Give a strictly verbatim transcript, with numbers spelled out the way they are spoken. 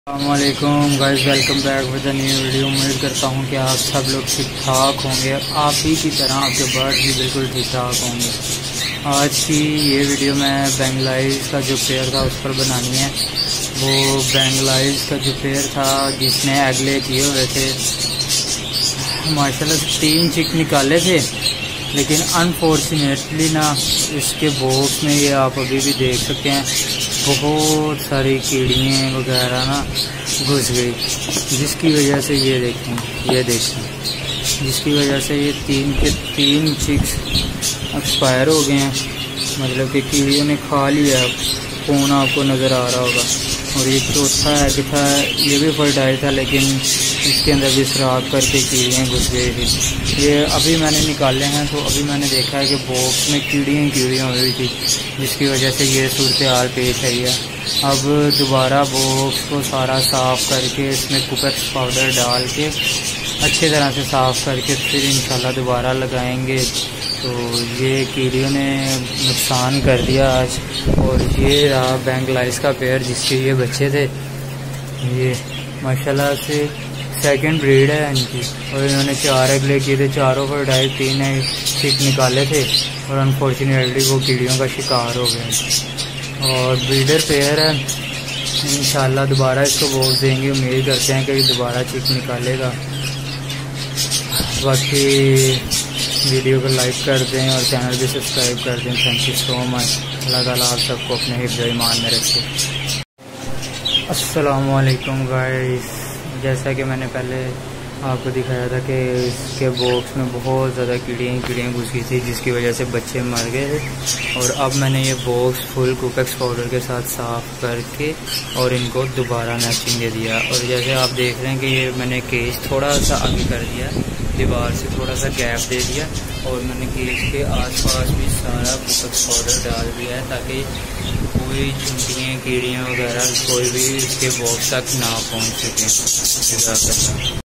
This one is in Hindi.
अस्सलामुअलैकुम guys, welcome back with a new video. उम्मीद करता हूँ कि आप सब लोग ठीक ठाक होंगे, आप ही की तरह आपके बर्ड भी बिल्कुल ठीक ठाक होंगे। आज की ये वीडियो मैं बेंगलाइज का जो पेयर था उस पर बनानी है। वो बेंगलाइज का जो पेयर था जिसने एगले किए हुए थे, माशाल्लाह से तीन चिक निकाले थे, लेकिन अनफॉर्चुनेटली ना इसके बॉक्स में, ये आप अभी भी देख सकते हैं, बहुत सारी कीड़ियाँ वगैरह ना घुस गई, जिसकी वजह से ये देखें ये देखें जिसकी वजह से ये तीन के तीन चिक्स एक्सपायर हो गए हैं। मतलब कि कीड़ियों ने खा लिया। खून आपको नज़र आ रहा होगा। और ये चौथा एग था, ये भी फर्टाइल था, लेकिन इसके अंदर भी सुराख करके कीड़ियाँ घुस गई थी। ये अभी मैंने निकाले हैं, तो अभी मैंने देखा है कि बॉक्स में कीड़ियाँ कीड़ियाँ हुई थी, जिसकी वजह से ये सूरत हाल पेश आई है। अब दोबारा बॉक्स को सारा साफ़ करके इसमें कुपेक्स पाउडर डाल के अच्छी तरह से साफ़ करके फिर इंशाल्लाह दोबारा लगाएंगे। तो ये कीड़ियों ने नुकसान कर दिया आज। और ये रहा बेंगलाइज का पेयर जिसके ये बच्चे थे। ये माशाल्लाह से सेकंड ब्रीड है इनकी, और इन्होंने चार एगले किए थे, चारों पर ढाई तीन चिक निकाले थे, और अनफॉर्चुनेटली वो कीड़ियों का शिकार हो गए। और ब्रीडर पेयर है, इंशाल्लाह दोबारा इसको वोट देंगे। उम्मीद करते हैं कि दोबारा चिक निकालेगा। बाकी वीडियो को लाइक कर दें और चैनल भी सब्सक्राइब कर दें। Thank you so much. अल्लाह ताला आप सबको अपने हिफ्ज़ ईमान में रखे। अस्सलामु अलैकुम गाइस, जैसा कि मैंने पहले आपको दिखाया था कि इसके बॉक्स में बहुत ज़्यादा कीड़ियाँ कीड़ियाँ घुस गई थी, जिसकी वजह से बच्चे मर गए थे। और अब मैंने ये बॉक्स फुल कुपेक्स पाउडर के साथ साफ़ करके और इनको दोबारा नेस्टिंग दे दिया। और जैसे आप देख रहे हैं कि ये मैंने केज थोड़ा सा आगे कर दिया, दीवार से थोड़ा सा गैप दे दिया, और मैंने केज के आसपास भी सारा कुपेक्स पाउडर डाल दिया है, ताकि कोई चुनटियाँ कीड़ियाँ वगैरह कोई भी इसके बॉक्स तक ना पहुँच सकें।